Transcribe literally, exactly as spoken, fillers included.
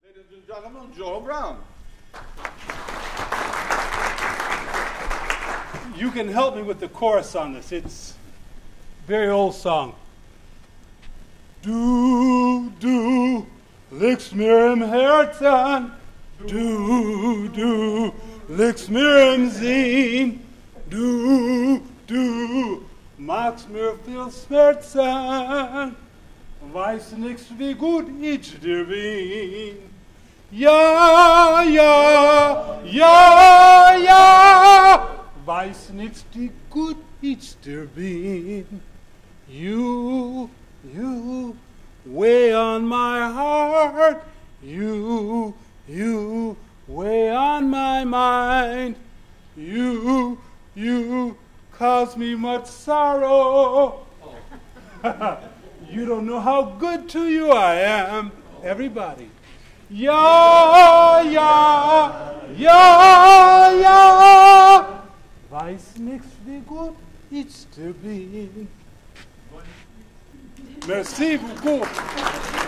Ladies and gentlemen, Joe Brown. You can help me with the chorus on this. It's a very old song. Do, do, licks mir im Herzen. Du, du, licks mir im Sinn. Du, du, magst mir viel Schmerzen. Weiß nix, wie gut ich dir bin. Ja, ja, ja, ja. Weiß nix, wie gut ich dir bin. You, you, weigh on my heart. You, you, weigh on my mind. You, you, cause me much sorrow. You don't know how good to you I am. Everybody. Ja, ja, ja, ja. Weiß nix, wie gut ich dir bin. Merci beaucoup.